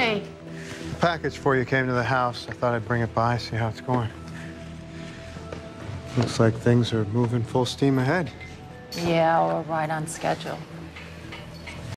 Hey. Package for you came to the house. I thought I'd bring it by, see how it's going. Looks like things are moving full steam ahead. Yeah, we're right on schedule.